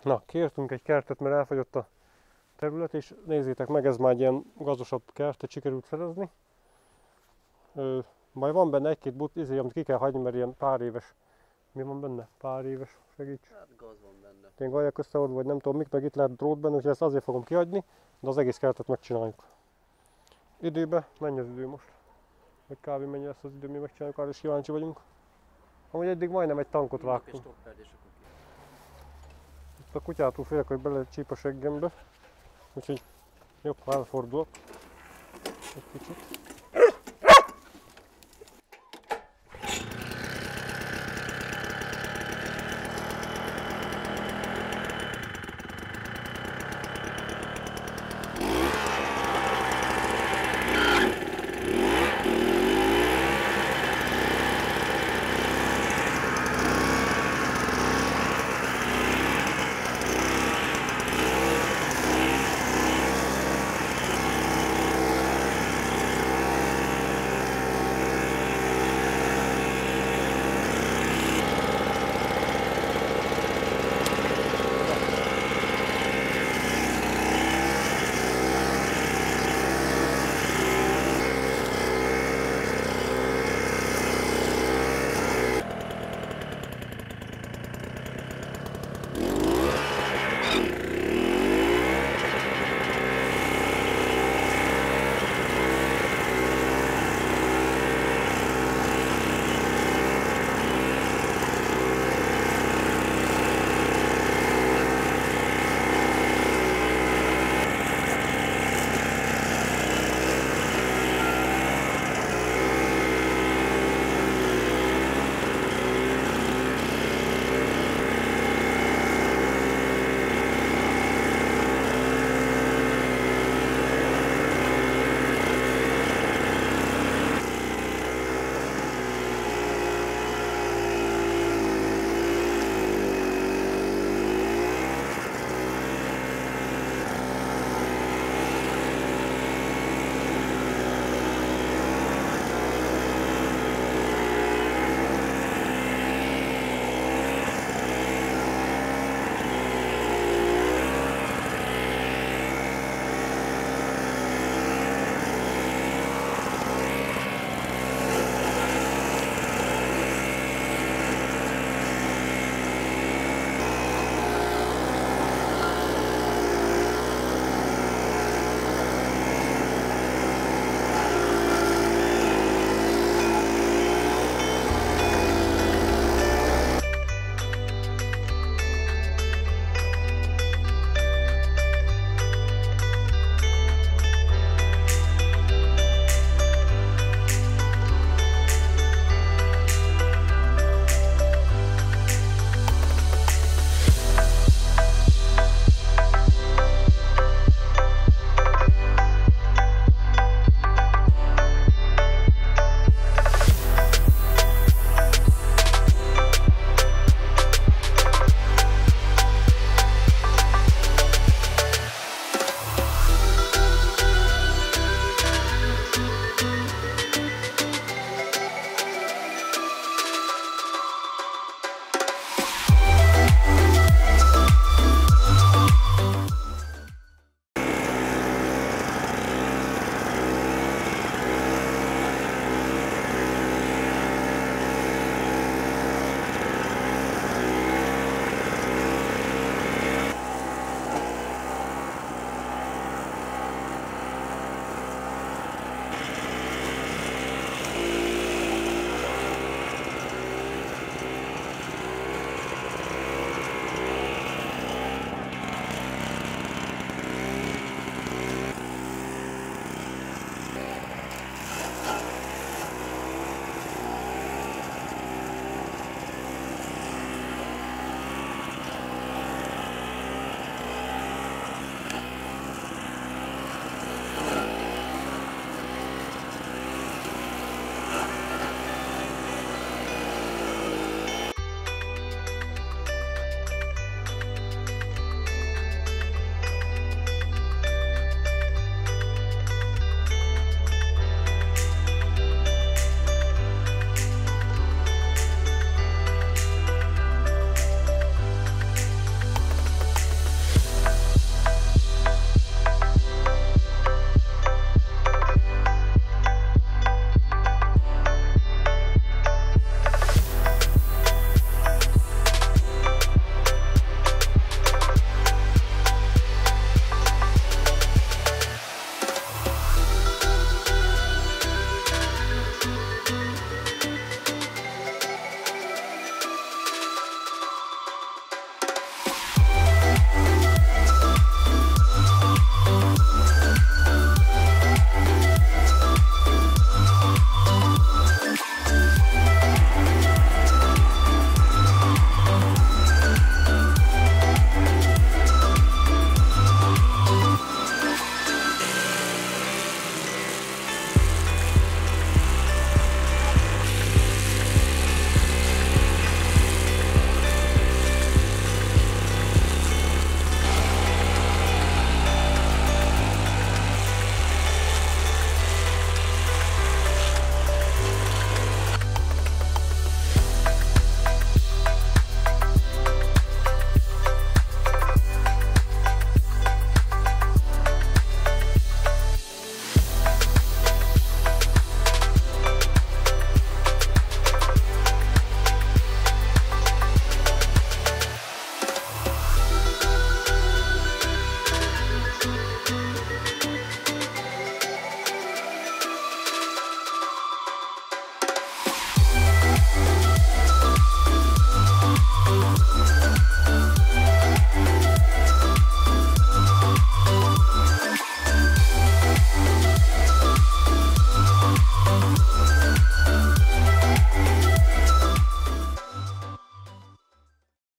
Na, kértünk egy kertet, mert elfogyott a terület, és nézzétek meg, ez már egy ilyen gazdasabb kertet sikerült szerezni. Majd van benne egy-két amit ki kell hagyni, mert ilyen pár éves. Mi van benne? Pár éves, segíts. Hát gaz van benne. Ilyen gajak összeordva, vagy nem tudom mik, meg itt lehet drót benne, úgyhogy ezt azért fogom kihagyni, de az egész kertet megcsináljuk. Időbe, mennyi az idő most? Vagy kb. Mennyi lesz az idő, mi megcsináljuk, arra is kíváncsi vagyunk. Amúgy eddig majdnem egy tankot vágtunk. Itt a kutyától félek, hogy bele csíp a seggembe. Úgyhogy jobb, ha elfordulok egy kicsit.